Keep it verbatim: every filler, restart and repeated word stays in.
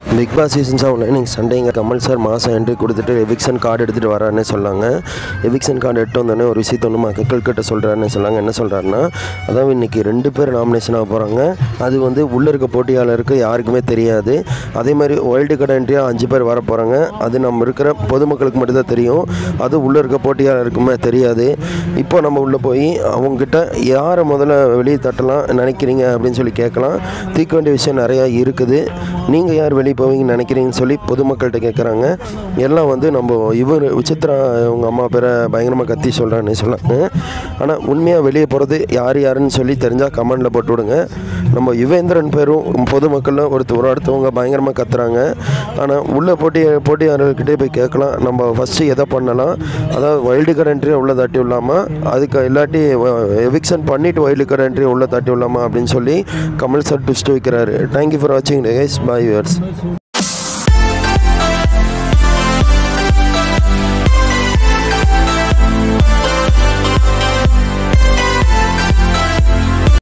Big pass season செவனில் இன்னைக்கு சண்டேங்க கமல் சார் மாதம் என்ட்ரி கொடுத்துட்டு எவிக்ஷன் கார்டு எடுத்துகிட்டு வராருன்னு சொன்னாங்க. எவிக்ஷன் கார்டு எடுத்து வந்தோடனே ஒரு விஷயத்த ஒன்று மக்கள் கிட்ட சொல்கிறாருன்னு சொன்னாங்க. என்ன சொல்கிறாருன்னா, அதாவது இன்றைக்கி ரெண்டு பேர் நாமினேஷன் ஆக போகிறாங்க. அது வந்து உள்ளே இருக்க போட்டியாளருக்கு யாருக்குமே தெரியாது. அதே மாதிரி வைல்டு கார்டு என்ட்ரியாக அஞ்சு பேர் வர போகிறாங்க. அது நம்ம இருக்கிற பொதுமக்களுக்கு மட்டும்தான் தெரியும். அது உள்ளே இருக்க போட்டியாளருக்குமே தெரியாது. இப்போ நம்ம உள்ளே போய் அவங்கக்கிட்ட யாரை முதல்ல வெளியே தட்டலாம் நினைக்கிறீங்க அப்படின்னு சொல்லி கேட்கலாம். தீர்க்க வேண்டிய விஷயம் நிறையா இருக்குது. நீங்கள் யார் வெளியே போவீங்கன்னு நினைக்கிறீங்கன்னு சொல்லி பொதுமக்கள்கிட்ட கேட்குறாங்க. எல்லாம் வந்து நம்ம இவர் விசித்ரா அவங்க அம்மா பேரை பயங்கரமாக கத்தி சொல்கிறான்னு சொன்னாங்க. ஆனால் உண்மையாக வெளியே போகிறது யார் யாருன்னு சொல்லி தெரிஞ்சால் கமெண்டில் போட்டு விடுங்க. நம்ம யுவேந்திரன் பேரும் பொதுமக்களில் ஒருத்தர் ஒரு அடுத்தவங்க பயங்கரமாக கத்துறாங்க. ஆனால் உள்ள போட்டி போட்டியாளர்கிட்டே போய் கேட்கலாம், நம்ம ஃபஸ்ட்டு எதை பண்ணலாம், அதாவது வைல்டு கார்டு என்ட்ரி உள்ள தாட்டி விடலாமா, அதுக்கு இல்லாட்டி எவிக்ஷன் பண்ணிவிட்டு வைல்டு கார்டு என்ட்ரி உள்ள தாட்டி விடலாமா அப்படின்னு சொல்லி கமல் சார் ட்விஸ்ட் வைக்கிறாரு. தேங்க்யூ ஃபார் வாட்சிங் கைஸ். Bye viewers.